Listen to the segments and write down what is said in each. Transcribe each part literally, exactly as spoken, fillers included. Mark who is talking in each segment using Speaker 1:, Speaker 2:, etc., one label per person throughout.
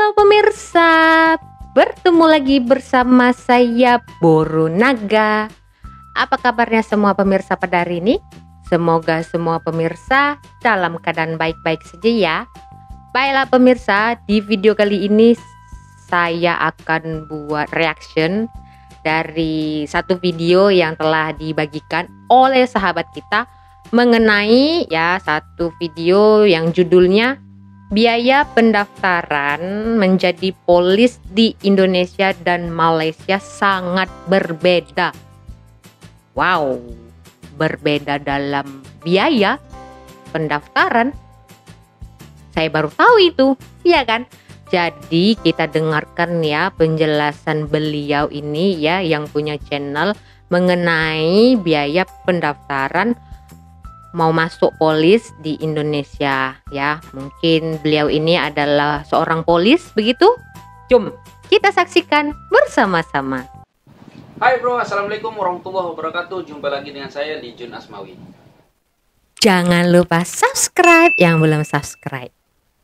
Speaker 1: Halo pemirsa, bertemu lagi bersama saya Boru Naga. Apa kabarnya semua pemirsa pada hari ini? Semoga semua pemirsa dalam keadaan baik-baik saja ya. Baiklah pemirsa, di video kali ini saya akan buat reaction dari satu video yang telah dibagikan oleh sahabat kita mengenai ya satu video yang judulnya biaya pendaftaran menjadi polis di Indonesia dan Malaysia sangat berbeda. Wow, berbeda dalam biaya pendaftaran. Saya baru tahu itu, ya kan? Jadi kita dengarkan ya penjelasan beliau ini ya yang punya channel mengenai biaya pendaftaran mau masuk polis di Indonesia ya. Mungkin beliau ini adalah seorang polis begitu. Jom kita saksikan bersama-sama.
Speaker 2: Hai bro, assalamualaikum warahmatullahi wabarakatuh. Jumpa lagi dengan saya di Jun Asmawi.
Speaker 1: Jangan lupa subscribe yang belum subscribe.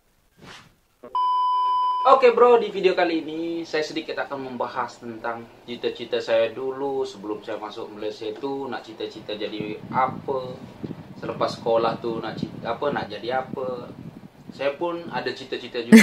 Speaker 2: Oke bro, di video kali ini saya sedikit akan membahas tentang cita-cita saya dulu sebelum saya masuk Malaysia itu nak cita-cita jadi apa. Selepas sekolah tuh nak cita apa, nak jadi apa. Saya pun ada cita-cita juga.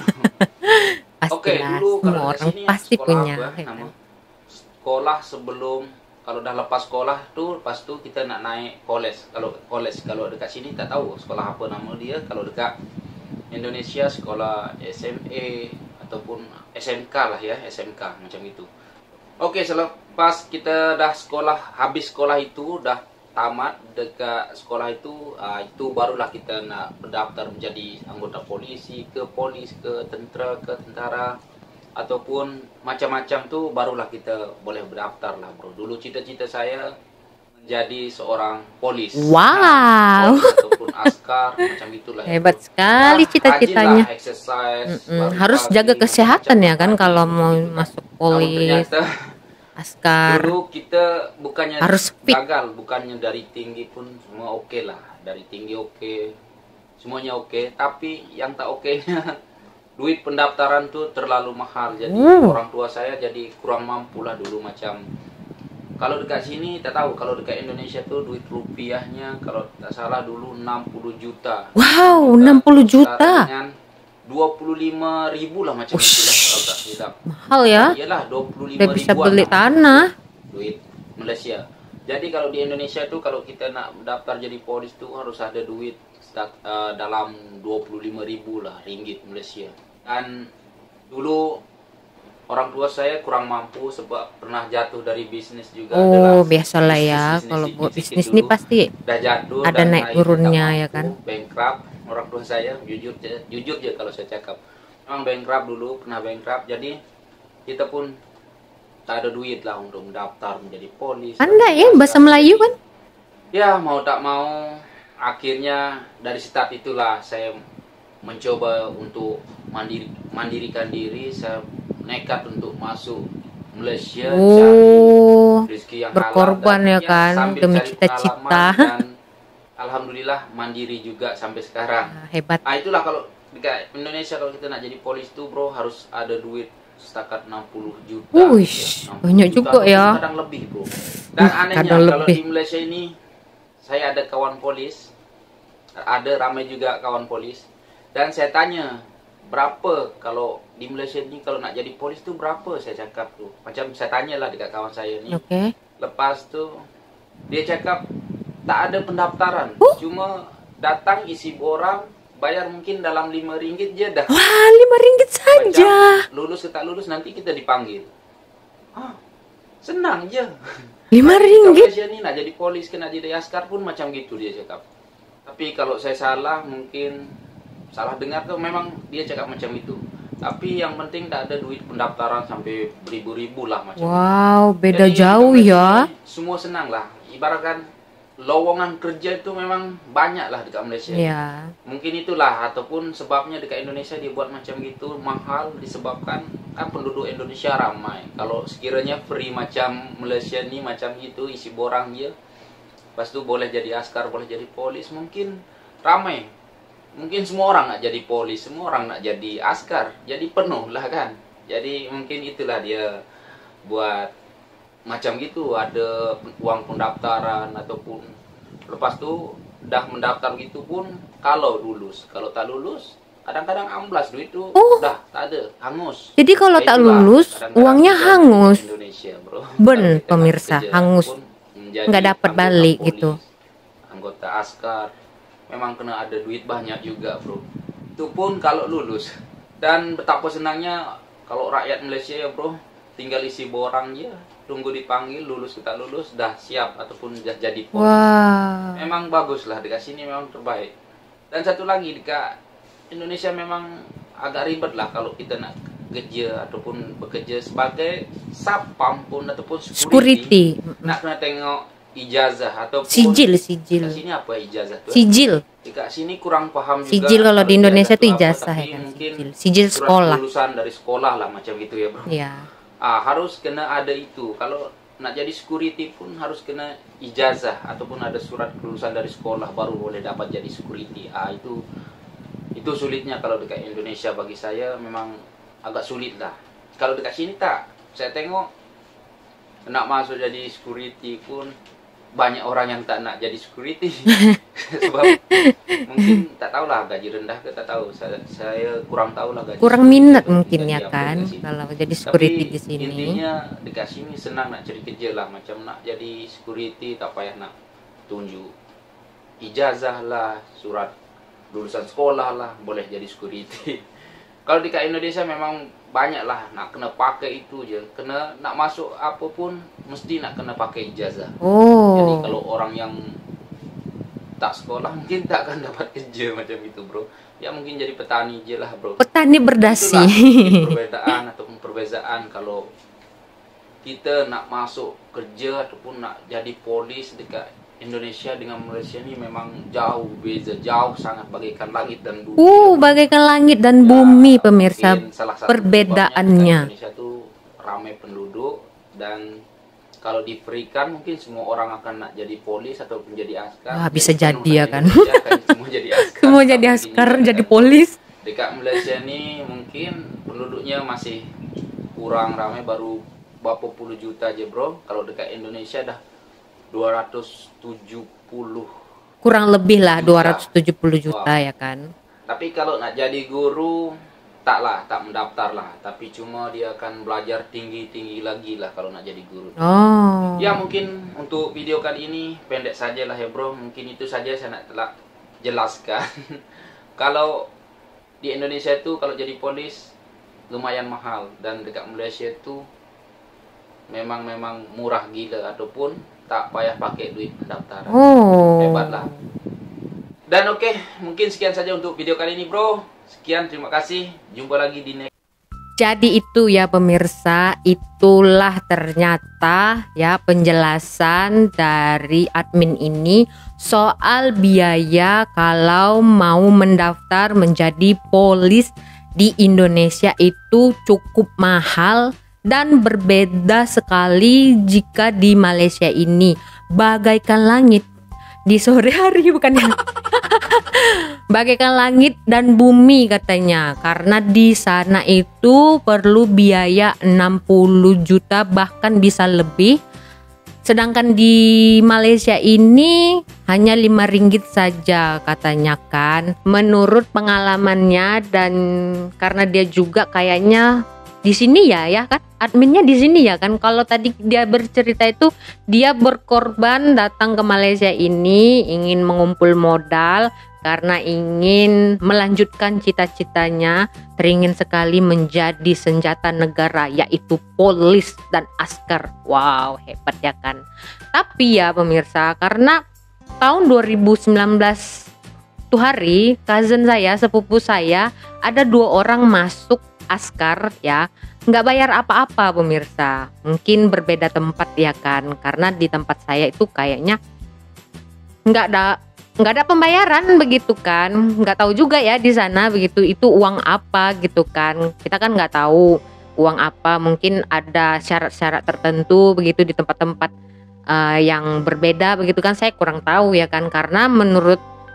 Speaker 2: Oke, dulu kalau di sini
Speaker 1: pasti
Speaker 2: sekolah
Speaker 1: punya
Speaker 2: apa, nama sekolah sebelum kalau udah lepas sekolah tuh pas tuh kita nak naik college. Kalau college kalau dekat sini tak tahu sekolah apa nama dia. Kalau dekat Indonesia sekolah S M A ataupun S M K lah ya, S M K macam itu. Oke, selepas kita dah sekolah, habis sekolah itu dah tamat dekat sekolah itu, uh, itu barulah kita nak berdaftar menjadi anggota polisi, ke polis, ke tentera, ke tentara ataupun macam-macam tuh barulah kita boleh berdaftar lah bro. Dulu cita-cita saya menjadi seorang polis.
Speaker 1: Wow.
Speaker 2: Nah, polis ataupun askar macam itulah.
Speaker 1: Hebat sekali
Speaker 2: nah,
Speaker 1: cita-citanya.
Speaker 2: Exercise,
Speaker 1: mm -mm. Harus jaga kesehatan ya kan kalau mau masuk polis. Askar.
Speaker 2: Dulu kita bukannya
Speaker 1: harus fit.
Speaker 2: Gagal, bukannya dari tinggi pun semua oke okay lah, dari tinggi oke, okay. Semuanya oke, okay. Tapi yang tak oke-nya duit pendaftaran tuh terlalu mahal, jadi hmm. orang tua saya jadi kurang mampu lah dulu macam. Kalau dekat sini tak tahu, kalau dekat Indonesia tuh duit rupiahnya kalau tak salah dulu enam puluh juta.
Speaker 1: Wow, enam puluh juta.
Speaker 2: dua puluh lima ribu lah macam itulah kalau tak silap.
Speaker 1: Mahal ya?
Speaker 2: Iyalah dua puluh lima ribu.
Speaker 1: Bisa beli tanah.
Speaker 2: Duit Malaysia. Jadi kalau di Indonesia tuh kalau kita nak daftar jadi polis tuh harus ada duit start, uh, dalam dua puluh lima ribu lah ringgit Malaysia. Dan dulu orang tua saya kurang mampu sebab pernah jatuh dari bisnis juga.
Speaker 1: Oh, biasalah ya kalau buat bisnis ini pasti
Speaker 2: udah jatuh,
Speaker 1: ada naik turunnya ya kan.
Speaker 2: Bankrupt. Orang tua saya jujur jujur aja kalau saya cakap memang bankrupt dulu, pernah bankrupt, jadi kita pun tak ada duit lah untuk mendaftar menjadi polis.
Speaker 1: Anda ya bahasa Melayu kan?
Speaker 2: Ya mau tak mau akhirnya dari start itulah saya mencoba untuk mandiri mandirikan diri. Saya nekat untuk masuk Malaysia,
Speaker 1: oh,
Speaker 2: cari rezeki yang
Speaker 1: berkorban
Speaker 2: halal,
Speaker 1: ya kan demi cita-cita.
Speaker 2: Alhamdulillah mandiri juga sampai sekarang.
Speaker 1: Nah, hebat.
Speaker 2: Nah itulah kalau di Indonesia kalau kita nak jadi polis tuh bro harus ada duit setakat enam puluh juta.
Speaker 1: Uish, ya, banyak juga ya.
Speaker 2: Kadang lebih bro. Dan uh, anehnya kalau lebih. Di Malaysia ini saya ada kawan polis, ada ramai juga kawan polis. Dan saya tanya berapa kalau di Malaysia ini kalau nak jadi polis tuh berapa, saya cakap tuh. Macam saya tanyalah dekat kawan saya ni.
Speaker 1: Oke. Okay.
Speaker 2: Lepas tuh dia cakap tak ada pendaftaran,
Speaker 1: uh?
Speaker 2: cuma datang isi borang, bayar mungkin dalam lima ringgit je dah.
Speaker 1: Wah, lima ringgit saja.
Speaker 2: Macam lulus ke tak lulus nanti kita dipanggil. Ah, senang je.
Speaker 1: Lima ringgit.
Speaker 2: Malaysia ni nak jadi polis ke nak jadi askar pun macam gitu dia cakap. Tapi kalau saya salah mungkin salah dengar tuh memang dia cakap macam itu. Tapi yang penting tak ada duit pendaftaran sampai beribu-ribu lah macam.
Speaker 1: Wow, itu. Beda
Speaker 2: Jadi,
Speaker 1: jauh ya.
Speaker 2: Semua senang lah. Ibaratkan lowongan kerja itu memang banyak lah dekat Malaysia.
Speaker 1: Ya.
Speaker 2: Mungkin itulah ataupun sebabnya dekat Indonesia dia buat macam gitu mahal disebabkan kan penduduk Indonesia ramai. Kalau sekiranya free macam Malaysia ni macam gitu isi borang je, lepas tu boleh jadi askar, boleh jadi polis, mungkin ramai. mungkin semua orang nak jadi polis, semua orang nak jadi askar, jadi penuh lah kan. Jadi mungkin itulah dia buat macam gitu, ada uang pendaftaran ataupun lepas tu dah mendaftar gitu pun kalau lulus, kalau tak lulus kadang-kadang amblas duit tu,
Speaker 1: oh.
Speaker 2: dah tak ada, hangus.
Speaker 1: Jadi kalau
Speaker 2: Kayak
Speaker 1: tak
Speaker 2: itulah,
Speaker 1: lulus
Speaker 2: kadang-kadang
Speaker 1: uangnya
Speaker 2: kita
Speaker 1: hangus.
Speaker 2: di Indonesia, bro.
Speaker 1: Ben
Speaker 2: Kalau kita
Speaker 1: pemirsa,
Speaker 2: kerja
Speaker 1: hangus.
Speaker 2: pun menjadi
Speaker 1: Nggak dapat
Speaker 2: anggota
Speaker 1: balik
Speaker 2: polis,
Speaker 1: gitu.
Speaker 2: Anggota askar, memang kena ada duit banyak juga, bro. Itu pun kalau lulus. Dan betapa senangnya kalau rakyat Malaysia ya, bro, tinggal isi borang ya, tunggu dipanggil, lulus kita lulus, dah siap ataupun dah jadi polis.
Speaker 1: Wow.
Speaker 2: Memang bagus lah, dekat sini memang terbaik. Dan satu lagi, dekat Indonesia memang agak ribet lah kalau kita nak kerja ataupun bekerja sebagai sapam pun ataupun security,
Speaker 1: Security.
Speaker 2: nak kena tengok ijazah ataupun
Speaker 1: Sijil, sijil.
Speaker 2: dekat sini apa ijazah tu?
Speaker 1: Sijil.
Speaker 2: Dekat sini kurang paham juga.
Speaker 1: Sijil kalau di Indonesia
Speaker 2: ijazah
Speaker 1: itu
Speaker 2: tu apa,
Speaker 1: ijazah
Speaker 2: tapi
Speaker 1: ya kan.
Speaker 2: mungkin
Speaker 1: Sijil. Sijil
Speaker 2: surat
Speaker 1: sekolah.
Speaker 2: lulusan dari sekolah lah macam gitu ya, bro.
Speaker 1: Ya.
Speaker 2: Ah, harus kena ada itu. Kalau nak jadi security pun harus kena ijazah ataupun ada surat kelulusan dari sekolah baru boleh dapat jadi security. Ah, itu itu sulitnya kalau dekat Indonesia bagi saya memang agak sulit lah. Kalau dekat sini tak. Saya tengok nak masuk jadi security pun banyak orang yang tak nak jadi security. Sebab mungkin tak tahulah gaji rendah ke tak tahu. Saya, saya kurang tahulah gaji.
Speaker 1: Kurang
Speaker 2: security
Speaker 1: minat
Speaker 2: atau
Speaker 1: mungkin
Speaker 2: gaji
Speaker 1: ya
Speaker 2: apa
Speaker 1: kan
Speaker 2: dekat sini.
Speaker 1: kalau jadi security
Speaker 2: Tapi
Speaker 1: di sini.
Speaker 2: intinya dekat sini senang nak cari kerja lah. Macam nak jadi security tak payah nak tunjuk ijazah lah, surat lulusan sekolah lah, boleh jadi security. Kalau di Indonesia memang banyak lah nak kena pakai itu je. Kena nak masuk apa pun mesti nak kena pakai ijazah.
Speaker 1: Oh.
Speaker 2: Jadi kalau orang yang tak sekolah mungkin tak akan dapat kerja macam itu, bro. Ya mungkin jadi petani je lah, bro.
Speaker 1: Petani berdasi.
Speaker 2: Itulah perbedaan ataupun perbezaan kalau kita nak masuk kerja ataupun nak jadi polis dekat Indonesia dengan Malaysia ni memang jauh beza, jauh sangat bagaikan langit dan bumi.
Speaker 1: Uh, bagaikan langit dan bumi
Speaker 2: Ya,
Speaker 1: pemirsa
Speaker 2: mungkin salah satu
Speaker 1: perbedaannya.
Speaker 2: sebabnya Indonesia tuh ramai penduduk dan kalau diberikan mungkin semua orang akan nak jadi polis ataupun jadi askar.
Speaker 1: Wah, bisa
Speaker 2: kan
Speaker 1: jadi ya
Speaker 2: orang
Speaker 1: kan.
Speaker 2: Indonesia akan semua jadi askar.
Speaker 1: Semua jadi
Speaker 2: Tapi
Speaker 1: askar,
Speaker 2: ini
Speaker 1: jadi
Speaker 2: dekat-
Speaker 1: polis.
Speaker 2: Dekat Malaysia ni mungkin penduduknya masih kurang ramai, baru berapa puluh juta aja, bro. Kalau dekat Indonesia dah dua ratus tujuh puluh.
Speaker 1: Kurang lebih lah
Speaker 2: Juta.
Speaker 1: dua ratus tujuh puluh juta
Speaker 2: Wow.
Speaker 1: ya kan.
Speaker 2: Tapi kalau nak jadi guru tak lah, tak mendaftar lah. Tapi cuma dia akan belajar tinggi-tinggi lagi lah kalau nak jadi guru.
Speaker 1: Oh.
Speaker 2: Ya mungkin untuk video kali ini pendek saja lah ya, bro. Mungkin itu saja saya nak telah jelaskan. Kalau di Indonesia itu kalau jadi polis lumayan mahal, dan dekat Malaysia itu memang memang murah gila ataupun tak payah pakai duit pendaftaran.
Speaker 1: Oh.
Speaker 2: Hebat lah. Dan oke, mungkin sekian saja untuk video kali ini, bro. Sekian, terima kasih. Jumpa lagi di next.
Speaker 1: Jadi itu ya pemirsa, itulah ternyata ya penjelasan dari admin ini soal biaya kalau mau mendaftar menjadi polis di Indonesia itu cukup mahal dan berbeda sekali jika di Malaysia ini bagaikan langit di sore hari, bukan ya? Bagaikan langit dan bumi katanya, karena di sana itu perlu biaya enam puluh juta bahkan bisa lebih, sedangkan di Malaysia ini hanya lima ringgit saja katanya kan, menurut pengalamannya. Dan karena dia juga kayaknya di sini ya ya kan, adminnya di sini ya kan. Kalau tadi dia bercerita itu dia berkorban datang ke Malaysia ini ingin mengumpul modal karena ingin melanjutkan cita-citanya, teringin sekali menjadi senjata negara, yaitu polis dan askar. Wow, hebat ya kan. Tapi ya pemirsa, karena tahun dua ribu sembilan belas tuh hari cousin saya, sepupu saya, ada dua orang masuk askar ya, nggak bayar apa-apa pemirsa. Mungkin berbeda tempat ya kan, karena di tempat saya itu kayaknya nggak ada nggak ada pembayaran begitu kan. Nggak tahu juga ya di sana begitu itu uang apa gitu kan, kita kan nggak tahu uang apa. Mungkin ada syarat-syarat tertentu begitu di tempat-tempat uh, yang berbeda begitu kan, saya kurang tahu ya kan. Karena menurut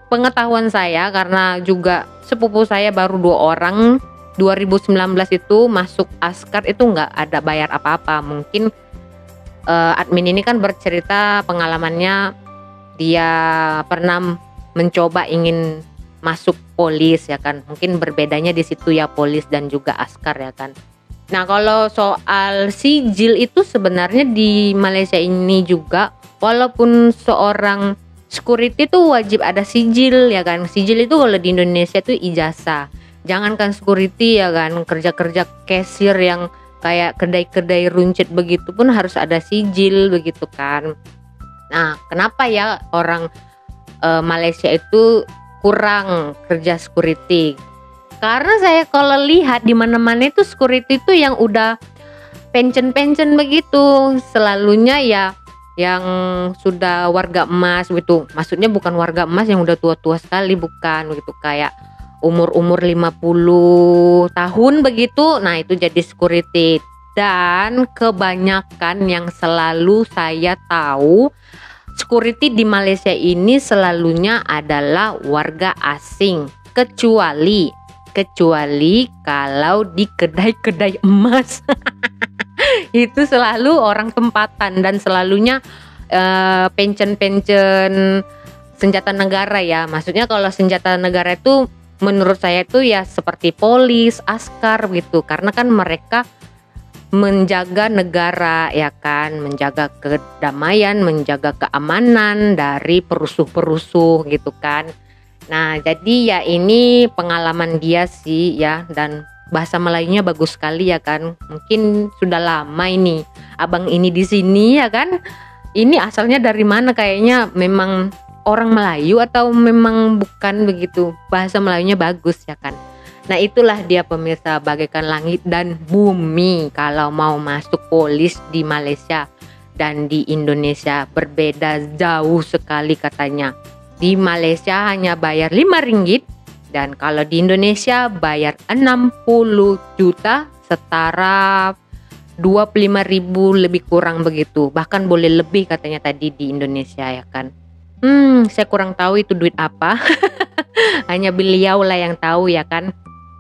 Speaker 1: pengetahuan saya, karena juga sepupu saya baru dua orang dua ribu sembilan belas itu masuk askar itu nggak ada bayar apa-apa. Mungkin uh, admin ini kan bercerita pengalamannya, dia pernah mencoba ingin masuk polis ya kan. Mungkin berbedanya di situ ya, polis dan juga askar ya kan. Nah kalau soal sijil itu sebenarnya di Malaysia ini juga, walaupun seorang security itu wajib ada sijil ya kan. Sijil itu kalau di Indonesia itu ijazah. Jangankan security ya kan, kerja-kerja cashier yang kayak kedai-kedai runcit begitu pun harus ada sijil begitu kan. Nah kenapa ya orang uh, Malaysia itu kurang kerja security? Karena saya kalau lihat di mana-mana itu security itu yang udah pensiun-pensiun begitu, selalunya ya yang sudah warga emas gitu. Maksudnya bukan warga emas yang udah tua-tua sekali, bukan begitu, kayak umur-umur lima puluh tahun begitu. Nah itu jadi security. Dan kebanyakan yang selalu saya tahu, security di Malaysia ini selalunya adalah warga asing, kecuali kecuali kalau di kedai-kedai emas. Itu selalu orang tempatan, dan selalunya uh, pensiun-pensiun senjata negara ya. Maksudnya kalau senjata negara itu menurut saya itu ya seperti polis, askar gitu, karena kan mereka menjaga negara ya kan, menjaga kedamaian, menjaga keamanan dari perusuh-perusuh gitu kan. Nah jadi ya ini pengalaman dia sih ya, dan bahasa Melayunya bagus sekali ya kan. Mungkin sudah lama ini abang ini di sini ya kan. Ini asalnya dari mana, kayaknya memang orang Melayu atau memang bukan begitu. Bahasa Melayunya bagus ya kan. Nah itulah dia pemirsa, bagaikan langit dan bumi kalau mau masuk polis di Malaysia dan di Indonesia, berbeda jauh sekali katanya. Di Malaysia hanya bayar lima ringgit, dan kalau di Indonesia bayar enam puluh juta, setara dua puluh lima ribu lebih kurang begitu. Bahkan boleh lebih katanya tadi di Indonesia ya kan. Hmm, saya kurang tahu itu duit apa. Hanya beliau lah yang tahu ya kan.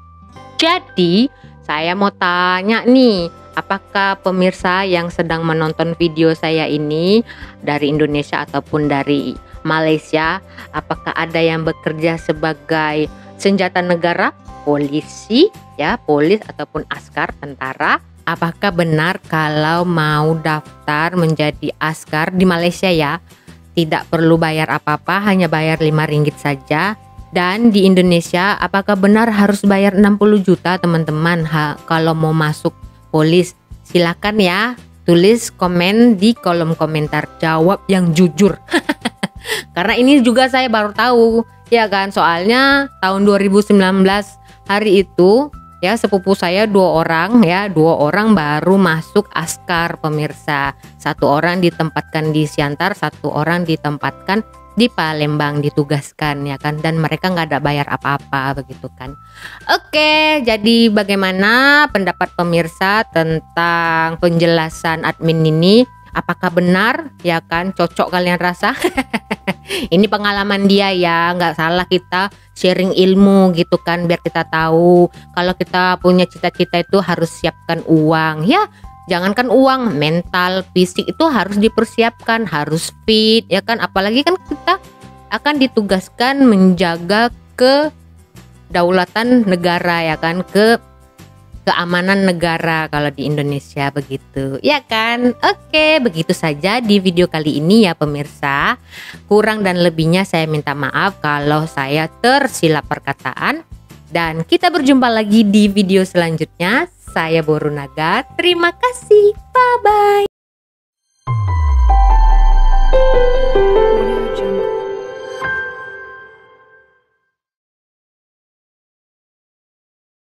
Speaker 1: Jadi saya mau tanya nih, apakah pemirsa yang sedang menonton video saya ini dari Indonesia ataupun dari Malaysia, apakah ada yang bekerja sebagai senjata negara, polisi ya, polis ataupun askar, tentara? Apakah benar kalau mau daftar menjadi askar di Malaysia ya, tidak perlu bayar apa-apa, hanya bayar lima ringgit saja? Dan di Indonesia apakah benar harus bayar enam puluh juta teman-teman ha, kalau mau masuk polis? Silakan ya, tulis komen di kolom komentar, jawab yang jujur. Karena ini juga saya baru tahu ya kan, soalnya tahun dua ribu sembilan belas hari itu ya sepupu saya dua orang ya, dua orang baru masuk askar pemirsa. Satu orang ditempatkan di Siantar, satu orang ditempatkan di Palembang, ditugaskan ya kan, dan mereka nggak ada bayar apa-apa begitu kan. Oke, jadi bagaimana pendapat pemirsa tentang penjelasan admin ini? Apakah benar ya kan, cocok kalian rasa? Ini pengalaman dia ya, nggak salah kita sharing ilmu gitu kan, biar kita tahu kalau kita punya cita-cita itu harus siapkan uang ya. Jangankan uang, mental, fisik itu harus dipersiapkan, harus fit ya kan. Apalagi kan kita akan ditugaskan menjaga kedaulatan negara ya kan, ke keamanan negara kalau di Indonesia begitu ya kan. Oke, begitu saja di video kali ini ya pemirsa. Kurang dan lebihnya saya minta maaf kalau saya tersilap perkataan, dan kita berjumpa lagi di video selanjutnya. Saya Boru Naga, terima kasih, bye bye.